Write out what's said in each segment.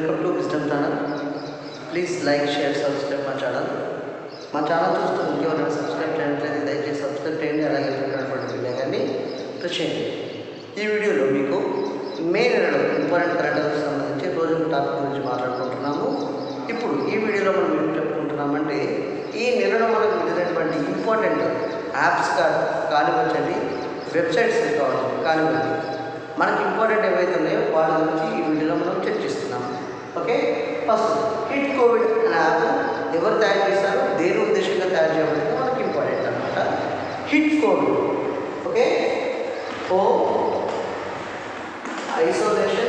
Welcome to wisdom channel. Please like, share, subscribe మా ఛానల్. మా ఛానల్ చూస్తూ ఇంకెవరైనా సబ్స్క్రైబ్ చేయట్లేదు, దయచేసి సబ్స్క్రైబ్ చేయండి. అలాగే పెట్టినటువంటి విలేగాన్ని ప్రెస్ చేయండి. ఈ వీడియోలో మీకు మే నెలలో ఇంపార్టెంట్ కరెంట్ అఫైర్స్ సంబంధించి రోజు టాపిక్ గురించి మాట్లాడుకుంటున్నాము. ఇప్పుడు ఈ వీడియోలో మనం ఏం చెప్పుకుంటున్నామంటే, ఈ నెలలో మనకు విడినటువంటి ఇంపార్టెంట్ యాప్స్ కానివ్వండి, వెబ్సైట్స్ కానివ్వండి, మనకి ఇంపార్టెంట్ ఏవైతే ఉన్నాయో వాటి గురించి ఈ వీడియోలో మనం చర్చిస్తున్నాము. ఓకే, ఫస్ట్ హిట్ కోవిడ్ అనే యాప్ ఎవరు తయారు చేస్తారు, దేని ఉద్దేశంగా తయారు చేయబడింది మనకి ఇంపార్టెంట్ అనమాట. HIT COVID, okay, home isolation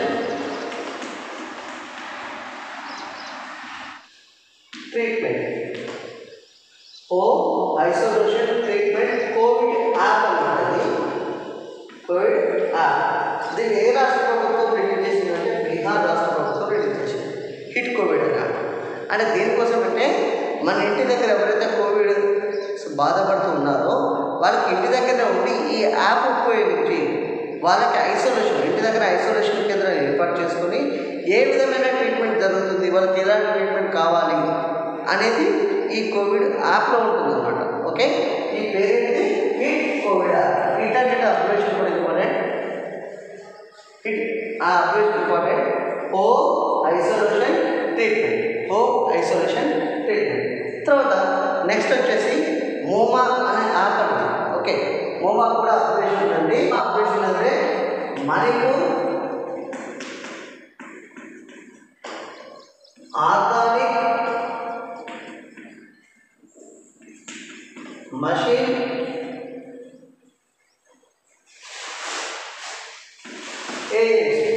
treatment, home isolation treatment COVID app అన్నది. కోవిడ్ యాప్ దీన్ని ఏ రాష్ట్ర ప్రభుత్వం రిలీజ్ చేసిందంటే బీహార్ రాష్ట్ర ప్రభుత్వం రిలీజ్ చేసింది. హిట్ కోవిడ్ యాప్ అంటే దేనికోసం అంటే, మన ఇంటి దగ్గర ఎవరైతే కోవిడ్ బాధపడుతూ ఉన్నారో వాళ్ళకి ఇంటి దగ్గర ఉండి ఈ యాప్ ఉపయోగించి వాళ్ళకి ఐసోలేషన్, ఇంటి దగ్గర ఐసోలేషన్ కేంద్రాన్ని ఏర్పాటు చేసుకొని ఏ విధమైన ట్రీట్మెంట్ జరుగుతుంది, వాళ్ళకి ఎలాంటి ట్రీట్మెంట్ కావాలి అనేది ఈ కోవిడ్ యాప్లో ఉంటుందన్నమాట. ఓకే, ఈ పేరేంటి, హిట్ కోవిడ్ యాప్. హిట్ అంటే అబ్రివేషన్ కూడా ఇంపార్టెంట్. హిట్ ఆ abbreviation important. Home isolation treatment, home isolation treatment. తర్వాత నెక్స్ట్ వచ్చేసి మోమా అనే యాప్ అండి. ఓకే, మోమా కూడా అబ్రివేషన్ ఉందండి. అబ్రివేషన్ అంటే Manipur organic mission agency.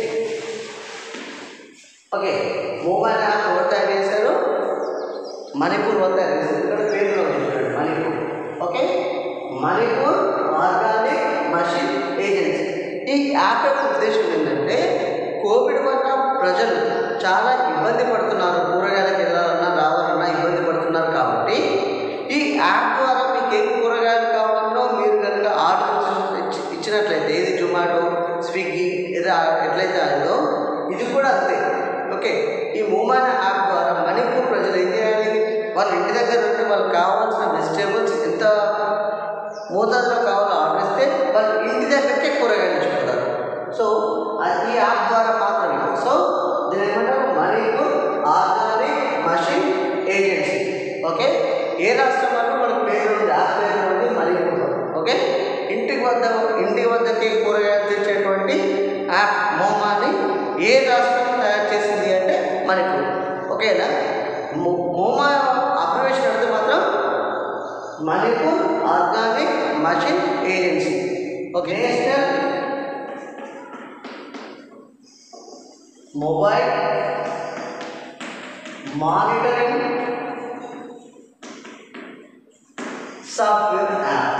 Okay, MOMA app ఎవరు తయారు చేశారు, మణిపూర్ వాళ్ళు తయారు చేశారు. ఇక్కడ పేరులో చూడండి Manipur. Okay, Manipur organic mission agency. ఈ యాప్ యొక్క ఉద్దేశం ఏంటంటే, కోవిడ్ వల్ల ప్రజలు చాలా ఇబ్బంది పడుతున్నారు, కూరగాయలకు వెళ్ళాలన్నా రావాలన్నా ఇబ్బంది పడుతున్నారు. కాబట్టి ఈ యాప్ ద్వారా మీకు ఏ కూరగాయలు కావాలన్నా మీరు కనుక ఆర్డర్ ఇచ్చినట్లయితే, ఇది జొమాటో, స్విగ్గీ ఎట్లయితే అయిందో ఇది కూడా అంతే. ఓకే, ఈ మోమాన యాప్ ద్వారా మణిపూర్ ప్రజలు ఏం చేయాలి, వాళ్ళ ఇంటి దగ్గర ఉంటే వాళ్ళకి కావాల్సిన వెజిటేబుల్స్ ఎంత మోతాదులో కావాలో ఆర్డర్ ఇస్తే వాళ్ళు ఇంటి దగ్గరకే కూరగాయలు ఇచ్చుకుంటారు. సో ఈ యాప్ ద్వారా మాత్రమే. సో దీని ఏమంటారు, Manipur organic mission agency. Okay, ఏ రాష్ట్రం వరకు మనకు పేరు ఉంది, యాప్ పేరు ఉంది మణిపూర్. ఓకే, ఇంటి వద్దకి కూరగాయలు తెచ్చేటువంటి యాప్ మోమాని ఏ రాష్ట్రం తయారు చేసింది అంటే మణిపూర్. ఓకేనా, మోమా అబ్రివేషన్ అంటే మాత్రం Manipur organic mission agency. Okay, national mobile monitoring software app.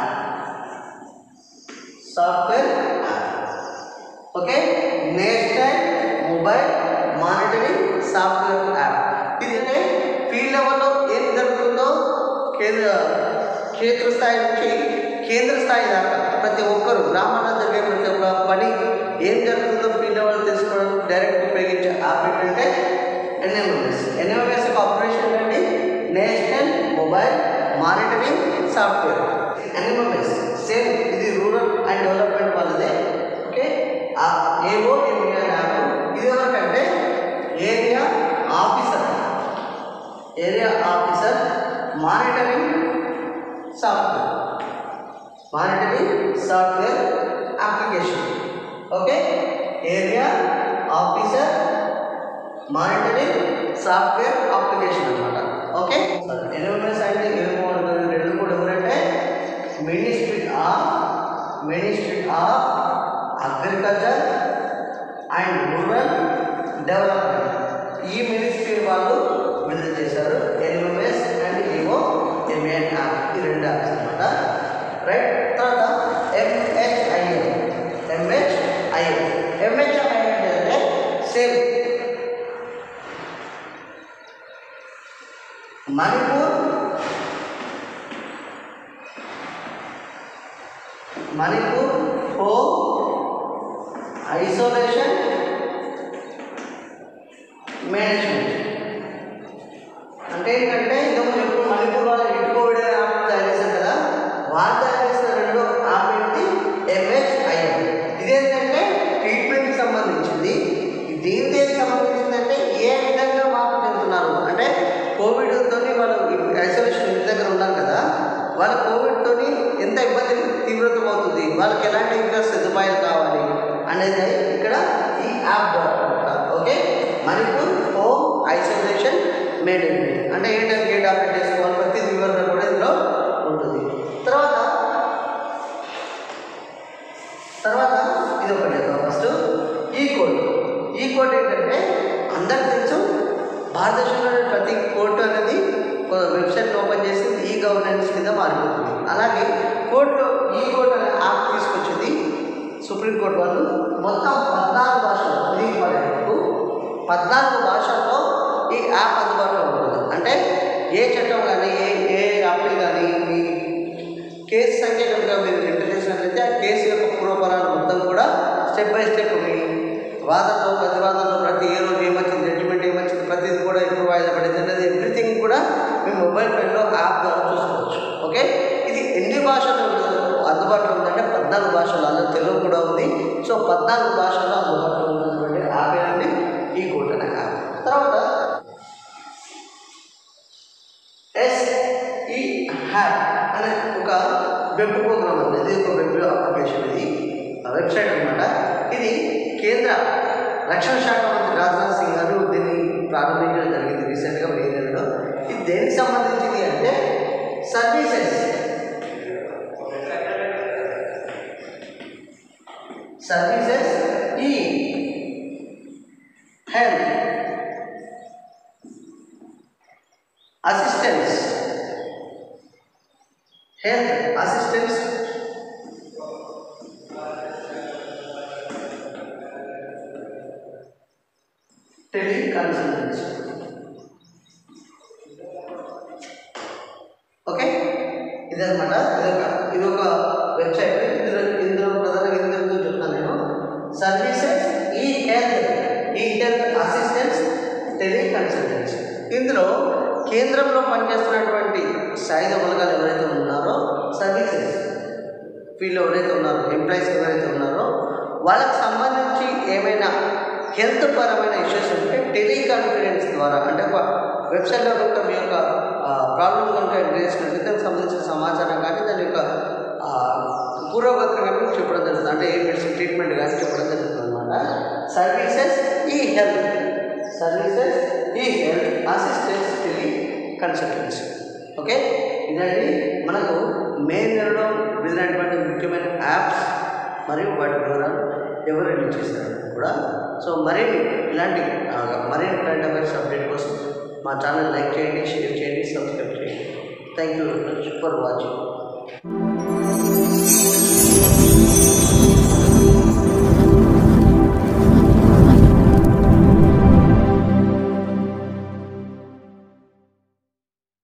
Okay, national mobile monitoring software app. ఇది అంటే ఫీల్డ్ లెవెల్లో ఏం జరుగుతుందో క్షేత్రస్థాయి నుంచి కేంద్ర స్థాయి దాకా ప్రతి ఒక్కరు గ్రామాల్లో జరిగే ప్రతి ఒక్క పని ఏం జరుగుతుందో ఫీల్డ్ లెవెల్ తెలుసుకోవడం డైరెక్ట్ ఉపయోగించే యాప్ ఏంటంటే ఎన్ఎంఎంఎస్. ఎన్ఎంఎంఎస్ యొక్క ఆపరేషన్ అండి national mobile monitoring software. NMMS same ఇది రూరల్ అండ్ డెవలప్మెంట్ వాళ్ళదే. Okay, AO area app. ఇది ఎవరికంటే area officer monitoring software application. Okay, area officer monitoring software application అనమాట. ఓకే, ఎన్ఎంఎస్ అంటే ఏమో రెండు కూడా ఎవరంటే ministry of agriculture and rural development. ఈ మినిస్ట్రీ వాళ్ళు విడుదల చేశారు NMS and AO MAN app. ఈ రెండు యాప్స్ అనమాట. రైట్, తర్వాత ఎంహెచ్ఐఎం అంటే same Manipur home isolation management. అంటే ఏంటంటే ఇంతకుముందు ఎప్పుడు మణిపూర్ వాళ్ళు ఇంటికోవిడ్ యాప్ తయారు చేశారు కదా, వాళ్ళు తయారు చేసిన రెండో యాప్ ఏంటి MHIM. ఇదేంటంటే ట్రీట్మెంట్కి సంబంధించింది. దేనికి సంబంధించిందంటే ఏ విధంగా మార్పు చెందుతున్నారు అంటే కోవిడ్తో వాళ్ళు ఐసోలేషన్ ఇంటి దగ్గర ఉన్నారు కదా, వాళ్ళ కోవిడ్తో ఎంత ఇబ్బంది తీవ్రతం అవుతుంది, వాళ్ళకి ఎలాంటి ఇంకా సదుపాయాలు కావాలి అనేది ఇక్కడ ఈ యాప్ ద్వారా. Okay, Manipur home isolation management అంటే ఏ టైంకి ఏ టాబ్లెట్ వేసుకోవాలి ప్రతి వివరణ కూడా ఇందులో ఉంటుంది. తర్వాత ఇది ఒకటి ఫస్ట్ ఈ కోడ్ ఏంటంటే అందరికి తెలుసు, భారతదేశంలోని ప్రతి కోర్టు అనేది వెబ్సైట్ ఓపెన్ చేసి ఈ గవర్నెన్స్ కింద మారిపోతుంది. అలాగే కోర్టులో ఈ కోర్టు అనే యాప్ తీసుకొచ్చింది సుప్రీంకోర్టు వాళ్ళు. మొత్తం 14 భాషలు, ఇది 14 భాషల్లో ఈ యాప్ అందుబాటులో ఉంటుంది. అంటే ఏ చట్టం కానీ ఏ అప్పీల్ కానీ మీ కేసు సంఖ్య కనుక మీరు ఎంటర్ చేసినట్లయితే ఆ కేసు యొక్క పూర్వపరాలు మొత్తం కూడా స్టెప్ బై స్టెప్ మీ వాదనలో ప్రతివాదనలో ప్రతి ఏ రోజు ఏమొచ్చింది, జడ్జిమెంట్ ఏమొచ్చింది, ప్రతిదీ కూడా ఎప్పుడు వాయిదా పడింది అనేది ఎవ్రీథింగ్ కూడా మీ మొబైల్ ఫోన్లో యాప్ ద్వారా చూసుకోవచ్చు. ఓకే, ఇది ఎన్ని భాషలు అందుబాటులో ఉందంటే 14 భాషలు, అందులో తెలుగు కూడా ఉంది. సో 14 భాషల్లో అందుబాటులో ఉన్నటువంటి యాప్ ఏంటంటే ఈ కోర్టు అనే యాప్. తర్వాత SEHAT అనే ఒక వెబ్ ప్రోగ్రామ్ ఉంది. ఇది ఒక వెబ్ అప్లికేషన్, ఇది వెబ్సైట్ అనమాట. ఇది కేంద్ర రక్షణ శాఖ మంత్రి రాజ్నాథ్ సింగ్ గారు దీన్ని ప్రారంభించడం జరిగింది రీసెంట్గా మే నెలలో. ఇది దేనికి సంబంధించింది అంటే సర్వీసెస్ ఈ హెల్త్ అసిస్టెన్స్ టెలికన్సల్టెన్సీ. ఓకే, ఇదనమాట. ఇది ఒక వెబ్సైట్. ఇందులో ప్రధానంగా ఎందుకు చెప్తాను నేను, సర్వీసెస్ ఈ హెల్త్ అసిస్టెన్స్ టెలికన్సల్టెన్సీ. ఇందులో కేంద్రంలో పనిచేస్తున్నటువంటి సాయుధ బలగాలు ఎవరైతే ఉన్నారో, సర్వీసెస్ ఫీల్డ్లో ఎవరైతే ఉన్నారో, ఎంప్లాయీస్ ఎవరైతే ఉన్నారో వాళ్ళకి సంబంధించి ఏమైనా హెల్త్ పరమైన ఇష్యూస్ ఉంటే టెలికాన్ఫరెన్స్ ద్వారా అంటే ఒక వెబ్సైట్లో కనుక మీ యొక్క ప్రాబ్లం కనుక ఎంటర్ చేసినట్లయితే దానికి సంబంధించిన సమాచారం కానీ దాని యొక్క పూర్వగతి కానీ చెప్పడం జరుగుతుంది. అంటే ఏ మెడిసిన్ ట్రీట్మెంట్ కానీ చెప్పడం జరుగుతుంది అనమాట. సర్వీసెస్ ఈ హెల్త్ అసిస్టెన్స్ టెలికన్సల్టెన్సీ. ఓకే, ఇదండి మనకు మే నెలలో విడినటువంటి ముఖ్యమైన యాప్స్ మరియు వాటి వివరాలు ఎవరు రిలీజ్ చేస్తారు కూడా. సో ఇలాంటి మరిన్ని కరెంట్ అఫైర్స్ అప్డేట్ కోసం మా ఛానల్ లైక్ చేయండి, షేర్ చేయండి, సబ్స్క్రైబ్ చేయండి. Thank you very much for watching.